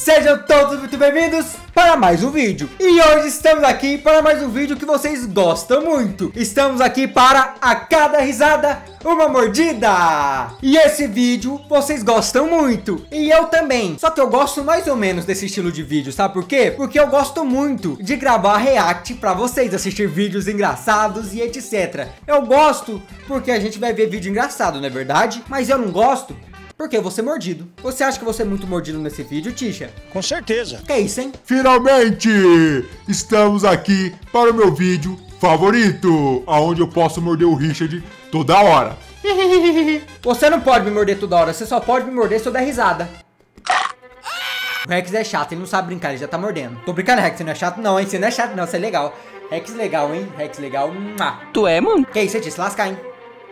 Sejam todos muito bem-vindos para mais um vídeo. E hoje estamos aqui para mais um vídeo que vocês gostam muito. Estamos aqui para a cada risada uma mordida. E esse vídeo vocês gostam muito. E eu também. Só que eu gosto mais ou menos desse estilo de vídeo, sabe por quê? Porque eu gosto muito de gravar react para vocês, assistir vídeos engraçados e etc. Eu gosto porque a gente vai ver vídeo engraçado, não é verdade? Mas eu não gosto porque eu vou ser mordido. Você acha que eu vou ser muito mordido nesse vídeo, Tisha? Com certeza. Que isso, hein? Finalmente estamos aqui para o meu vídeo favorito, onde eu posso morder o Richard toda hora. Você não pode me morder toda hora, você só pode me morder se eu der risada. O Rex é chato, ele não sabe brincar, ele já tá mordendo. Tô brincando, Rex, você não é chato não, hein? Você não é chato não, você é legal. Rex legal, hein? Rex legal. Tu é, mano? Que isso, você disse lascar, hein?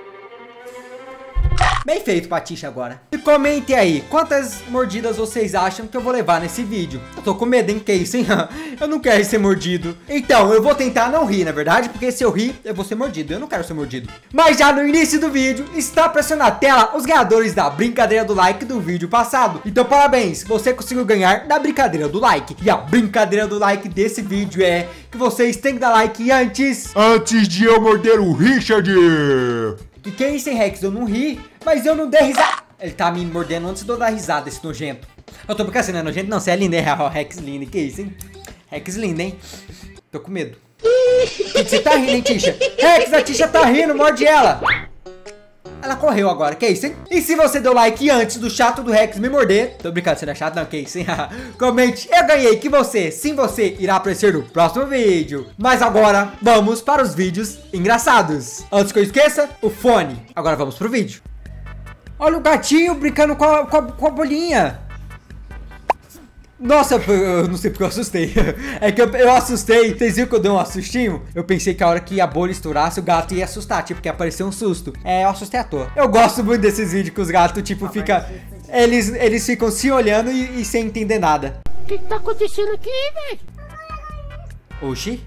Bem feito, Patixa, agora. E comentem aí, quantas mordidas vocês acham que eu vou levar nesse vídeo? Eu tô com medo, hein? Que isso, hein? Eu não quero ser mordido. Então, eu vou tentar não rir, na verdade, porque se eu rir, eu vou ser mordido. Eu não quero ser mordido. Mas já no início do vídeo, está aparecendo na tela os ganhadores da brincadeira do like do vídeo passado. Então, parabéns, você conseguiu ganhar da brincadeira do like. E a brincadeira do like desse vídeo é que vocês têm que dar like antes de eu morder o Richard. Que é isso, hein, Rex? Eu não ri, mas eu não dei risada. Ele tá me mordendo antes de eu dar risada, esse nojento. Eu tô brincando, você não é nojento? Não, você é lindo, hein? Rex lindo, que isso, hein? Rex lindo, hein? Tô com medo. Que você tá rindo, hein, Tisha? Rex, a Tisha tá rindo, morde ela. Ela correu agora, que isso, hein? E se você deu like antes do chato do Rex me morder... Tô brincando, você não é chato não, que isso, hein? Comente, eu ganhei, que você, sim você, irá aparecer no próximo vídeo. Mas agora, vamos para os vídeos engraçados. Antes que eu esqueça, o fone. Agora vamos pro vídeo. Olha o gatinho brincando com a bolinha. Nossa, eu não sei porque eu assustei. É que eu assustei. Vocês viram que eu dei um assustinho? Eu pensei que a hora que a bolha estourasse, o gato ia assustar, tipo, que apareceu um susto. É, eu assustei à toa. Eu gosto muito desses vídeos que os gatos, tipo, ficam... Eles ficam se olhando e sem entender nada. O que tá acontecendo aqui, velho? Oxi.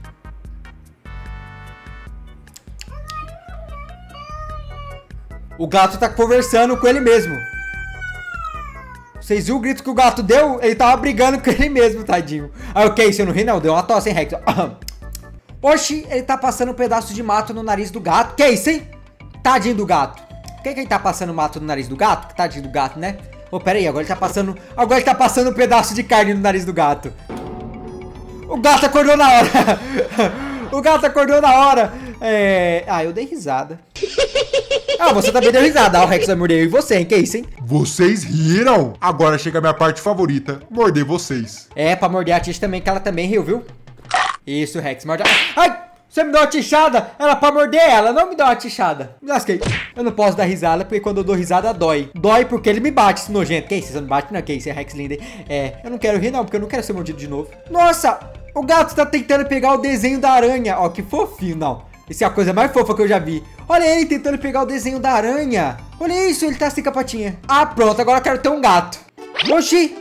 O gato tá conversando com ele mesmo. Vocês viram o grito que o gato deu? Ele tava brigando com ele mesmo, tadinho. Ah, ok, se eu não ri não, deu uma tosse, hein, Rex? Oxi, ele tá passando um pedaço de mato no nariz do gato. Que isso, hein? Tadinho do gato. Por que ele tá passando mato no nariz do gato? Tadinho do gato, né? Ô, pera aí, agora ele tá passando... Agora ele tá passando um pedaço de carne no nariz do gato. O gato acordou na hora. O gato acordou na hora. Ah, eu dei risada. Ah, você também deu risada. Ah, o Rex vai morder eu e você, hein? Que isso, hein? Vocês riram? Agora chega a minha parte favorita, morder vocês. É, pra morder a Tisha também, que ela também riu, viu? Isso, Rex, morde. Ai, você me deu uma tichada. Era pra morder ela, não me deu uma tichada. Me lasquei. Eu não posso dar risada, porque quando eu dou risada, dói. Dói porque ele me bate, esse nojento. Que isso, você não bate não, que isso, é Rex lindo, hein? É, eu não quero rir não, porque eu não quero ser mordido de novo. Nossa, o gato tá tentando pegar o desenho da aranha. Ó, que fofinho, não. Essa é a coisa mais fofa que eu já vi. Olha ele tentando pegar o desenho da aranha. Olha isso, ele tá sem capatinha. Ah, pronto, agora eu quero ter um gato. Oxi.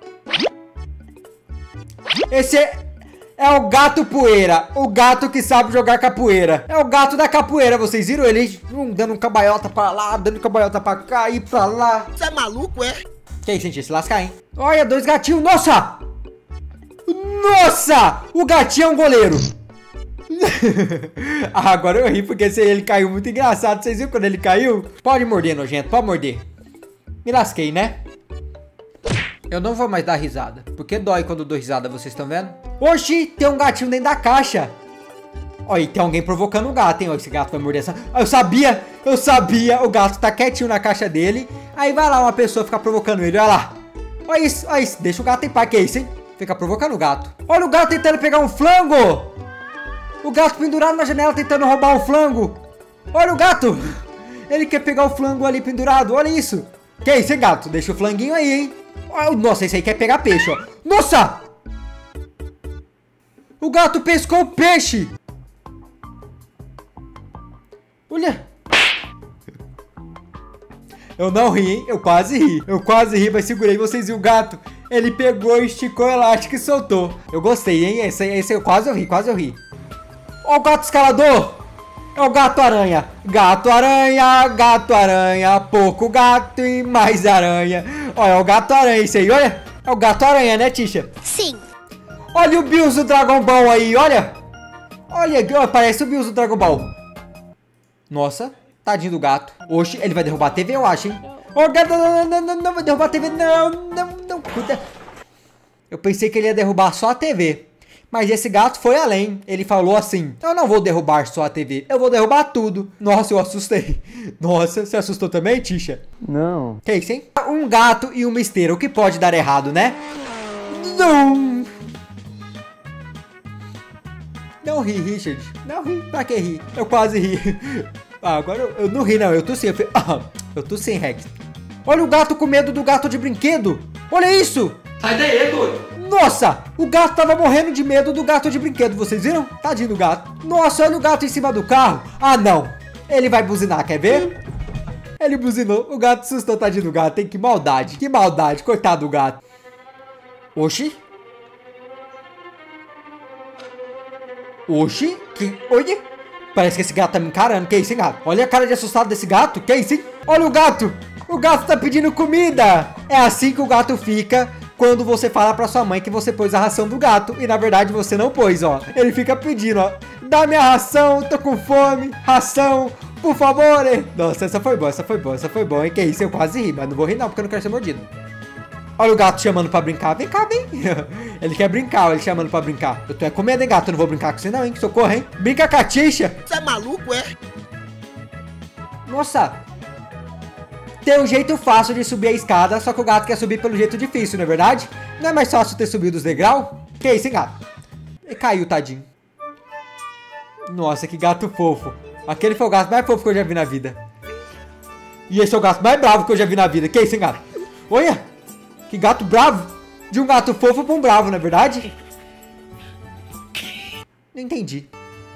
Esse é o gato poeira. O gato que sabe jogar capoeira. É o gato da capoeira, vocês viram ele? Dando cambalhota pra lá, dando cambalhota pra cá e pra lá. Você é maluco, é? Que aí, gente, se lascar, hein? Olha, dois gatinhos. Nossa! Nossa! O gatinho é um goleiro. Ah, agora eu ri porque ele caiu muito engraçado. Vocês viram quando ele caiu? Pode morder, nojento, pode morder. Me lasquei, né? Eu não vou mais dar risada, porque dói quando eu dou risada, vocês estão vendo? Oxi, tem um gatinho dentro da caixa. Olha, tem alguém provocando o gato, hein? Olha, esse gato vai morder essa... Eu sabia, o gato tá quietinho na caixa dele. Aí vai lá uma pessoa ficar provocando ele, olha lá. Olha isso, deixa o gato em paz, que é isso, hein? Fica provocando o gato. Olha o gato tentando pegar um flango. O gato pendurado na janela tentando roubar um flango. Olha o gato. Ele quer pegar o flango ali pendurado. Olha isso. Que é isso, hein, gato? Deixa o flanguinho aí, hein? Nossa, esse aí quer pegar peixe, ó. Nossa! O gato pescou o peixe. Olha. Eu não ri, hein? Eu quase ri, mas segurei. Vocês viram o gato? Ele pegou, esticou o elástico e soltou. Eu gostei, hein? Esse eu quase eu ri. Ó o gato escalador. É o gato aranha. Gato aranha, pouco gato e mais aranha. Olha, é o gato aranha isso aí, olha. É o gato aranha, né, Tisha? Sim. Olha o Bills do Dragon Ball aí, olha. Olha, parece o Bills do Dragon Ball. Nossa, tadinho do gato. Oxe, ele vai derrubar a TV, eu acho, hein? Ô, gato, não vai derrubar a TV, não, cuida. Eu pensei que ele ia derrubar só a TV. Mas esse gato foi além. Ele falou assim: eu não vou derrubar só a TV, eu vou derrubar tudo. Nossa, eu assustei. Nossa, você assustou também, Tisha? Não. Que isso, hein? Um gato e uma esteira. O que pode dar errado, né? Não. Não ri, Richard. Não ri. Pra que rir? Eu quase ri. Ah, agora eu não ri, não. Eu tô sem. Eu tô sem, Rex. Olha o gato com medo do gato de brinquedo. Olha isso. Sai daí, doido. Nossa, o gato tava morrendo de medo do gato de brinquedo, vocês viram? Tadinho do gato. Nossa, olha o gato em cima do carro. Ah, não. Ele vai buzinar, quer ver? Ele buzinou. O gato assustou, tadinho do gato, hein? Que maldade, coitado do gato. Oxi. Oxi, Olha. Parece que esse gato tá me encarando. Que isso, hein, gato? Olha a cara de assustado desse gato. Que isso, hein? Olha o gato. O gato tá pedindo comida. É assim que o gato fica quando você fala pra sua mãe que você pôs a ração do gato e na verdade você não pôs, ó. Ele fica pedindo, ó. Dá minha ração, tô com fome. Ração, por favor. Nossa, essa foi boa, hein? Que isso, eu quase ri, mas não vou rir não, porque eu não quero ser mordido. Olha o gato chamando pra brincar. Vem cá, vem. Ele quer brincar, ele chamando pra brincar. Eu tô com medo, hein, gato? Eu não vou brincar com você não, hein? Socorro, hein? Brinca com a Tisha. Você é maluco, é? Nossa. Tem um jeito fácil de subir a escada, só que o gato quer subir pelo jeito difícil, não é verdade? Não é mais fácil ter subido os degraus? Que isso, hein, gato? Ele caiu, tadinho. Nossa, que gato fofo. Aquele foi o gato mais fofo que eu já vi na vida. E esse é o gato mais bravo que eu já vi na vida. Que isso, hein, gato? Olha! Que gato bravo. De um gato fofo pra um bravo, não é verdade? Não entendi.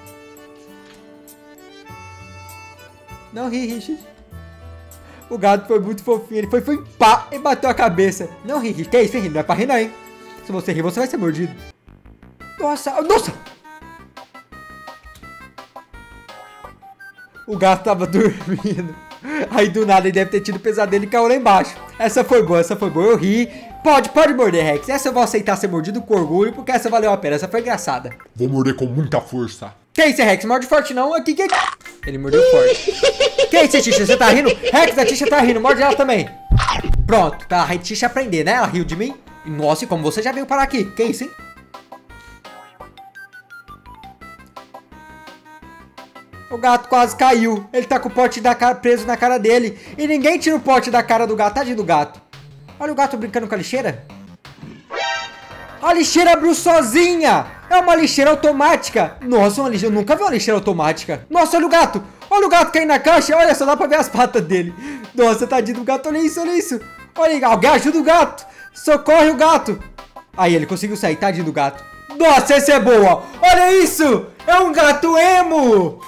Não ri, Richard. O gato foi muito fofinho. Ele foi pá e bateu a cabeça. Não ri, Richard. Que isso, hein? Não é pra rir, não, hein? Se você rir, você vai ser mordido. Nossa, nossa! O gato tava dormindo. Aí do nada ele deve ter tido pesadelo e caiu lá embaixo. Essa foi boa, eu ri. Pode morder, Rex. Essa eu vou aceitar ser mordido com orgulho, porque essa valeu a pena, essa foi engraçada. Vou morder com muita força. Que isso, Rex? Morde forte não. Aqui, que... Ele mordeu forte. Que isso, Tisha? Você tá rindo? Rex, a Tisha tá rindo. Morde ela também. Pronto, pra a Tisha aprender, né? Ela riu de mim. Nossa, e como você já veio parar aqui? Que isso, hein? O gato quase caiu. Ele tá com o pote da cara preso na cara dele. E ninguém tira o pote da cara do gato. Tadinho do gato. Olha o gato brincando com a lixeira. A lixeira abriu sozinha. É uma lixeira automática. Nossa, eu nunca vi uma lixeira automática. Nossa, olha o gato. Olha o gato caindo na caixa. Olha, só dá pra ver as patas dele. Nossa, tadinho do gato. Olha isso, olha isso. Olha, alguém ajuda o gato. Socorre o gato. Aí, ele conseguiu sair. Tadinho do gato. Nossa, essa é boa. Olha isso. É um gato emo.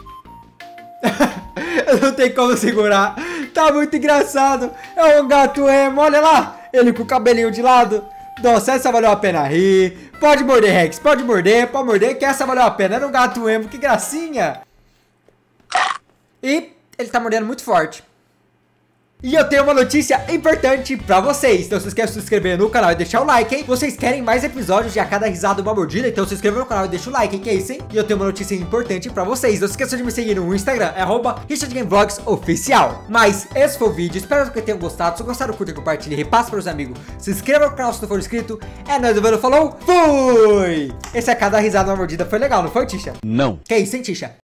Eu não tenho como segurar. Tá muito engraçado. É um gato emo. Olha lá. Ele com o cabelinho de lado. Nossa, essa valeu a pena rir. Pode morder, Rex. Pode morder, que essa valeu a pena. Era um gato emo. Que gracinha. E ele tá mordendo muito forte. E eu tenho uma notícia importante pra vocês. Então, se vocês querem se inscrever no canal e deixar o like, hein? Vocês querem mais episódios de A Cada Risada Uma Mordida? Então, se inscreva no canal e deixa o like, hein? Que é isso, hein? E eu tenho uma notícia importante pra vocês. Não se esqueçam de me seguir no Instagram, é @RichardGameVlogsOficial. Mas esse foi o vídeo. Espero que tenham gostado. Se gostaram, curta, compartilhe, repasse para os amigos. Se inscreva no canal se não for inscrito. É nóis, falou, fui! Esse A Cada Risada Uma Mordida foi legal, não foi, Tisha? Não. Que é isso, hein, Tisha?